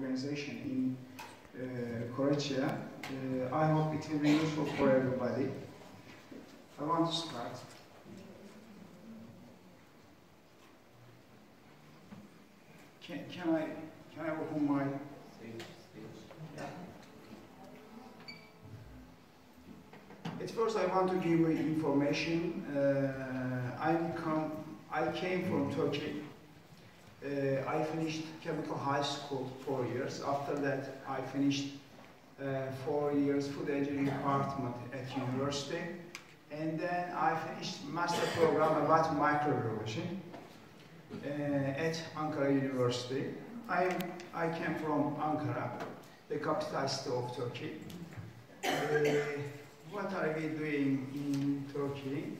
organization in Croatia. I hope it will be useful for everybody. I want to start. Can I open my? At first, I want to give you information. I came from Turkey. I finished chemical high school 4 years. After that, I finished 4 years food engineering department at university. And then I finished master program about microbiology at Ankara University. I came from Ankara, the capital city of Turkey. What are we doing in Turkey?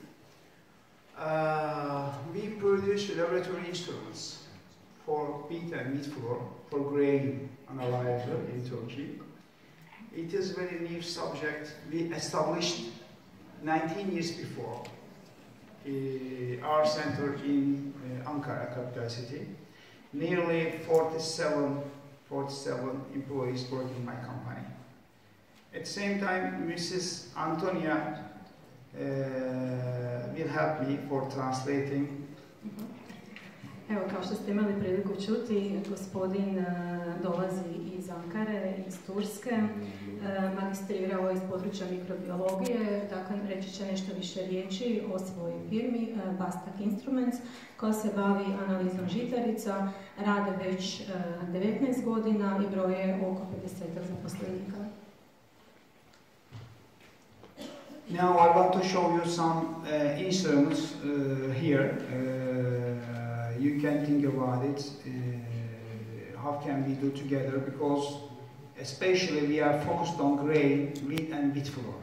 We produce laboratory instruments for beet and wheat flour, for grain analyzer in Turkey. It is a very new subject. We established 19 years before our center in Ankara, capital city. Nearly 47 employees work in my company. At the same time, Mrs. Antonia will help me for translating. Evo, kao što ste imali priliku čuti, gospodin dolazi iz Ankare, iz Turske, magistrirao je iz područja mikrobiologije, dakle reći će nešto više riječi o svojoj firmi Bastak Instruments, koja se bavi analizom žitarica, rade već 19 godina i broje oko 50 zaposlenika. Now I want to show you some instruments here. You can think about it, how can we do together, because especially we are focused on grain, wheat and wheat flour.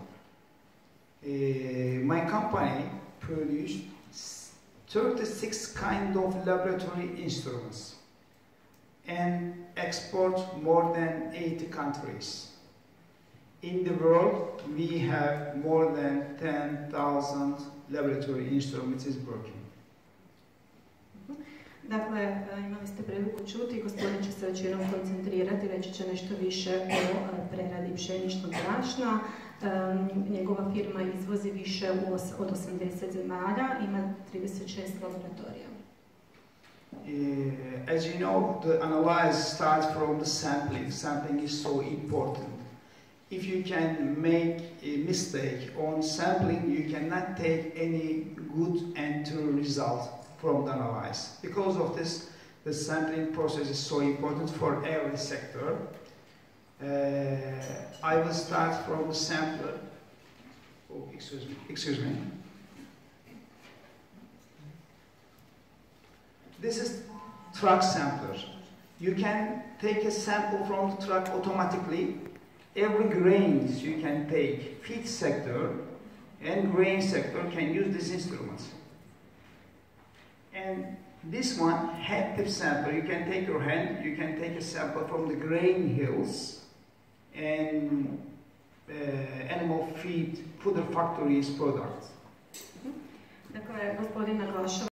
My company produced 36 kind of laboratory instruments and export more than 80 countries. In the world, we have more than 10,000 laboratory instruments is working. Dakle, imali ste priliku čuti, gospodin će se većinom koncentrirati, reći će nešto više o preradi pšeničnog brašna. Njegova firma izvozi više od 80 zemalja, ima 36 laboratorija. As you know, the analysis starts from the sampling. Sampling is so important. If you can make a mistake on sampling, you cannot take any good and true result from the analysis. Because of this, the sampling process is so important for every sector. I will start from the sampler. Oh, excuse me. This is truck sampler. You can take a sample from the truck automatically. Every grains you can take. Feed sector and grain sector can use these instruments. And this one, hand tip sample, you can take your hand, you can take a sample from the grain hills and animal feed, fodder factories products. Dakle, gospodin naglašava